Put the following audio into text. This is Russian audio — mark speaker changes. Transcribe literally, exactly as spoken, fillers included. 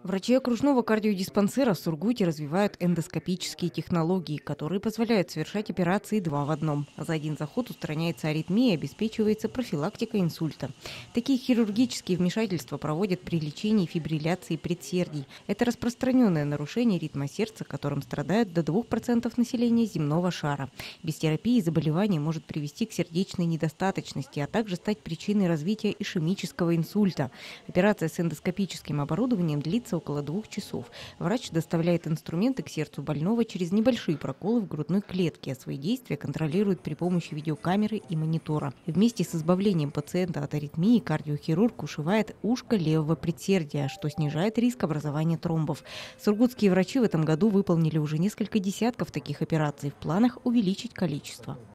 Speaker 1: Врачи окружного кардиодиспансера в Сургуте развивают эндоскопические технологии, которые позволяют совершать операции два в одном. За один заход устраняется аритмия и обеспечивается профилактика инсульта. Такие хирургические вмешательства проводят при лечении фибрилляции предсердий. Это распространенное нарушение ритма сердца, которым страдают до двух процентов населения земного шара. Без терапии заболевание может привести к сердечной недостаточности, а также стать причиной развития ишемического инсульта. Операция с эндоскопическим оборудованием длится около двух часов. Врач доставляет инструменты к сердцу больного через небольшие проколы в грудной клетке, а свои действия контролирует при помощи видеокамеры и монитора. Вместе с избавлением пациента от аритмии кардиохирург ушивает ушко левого предсердия, что снижает риск образования тромбов. Сургутские врачи в этом году выполнили уже несколько десятков таких операций. В планах увеличить количество.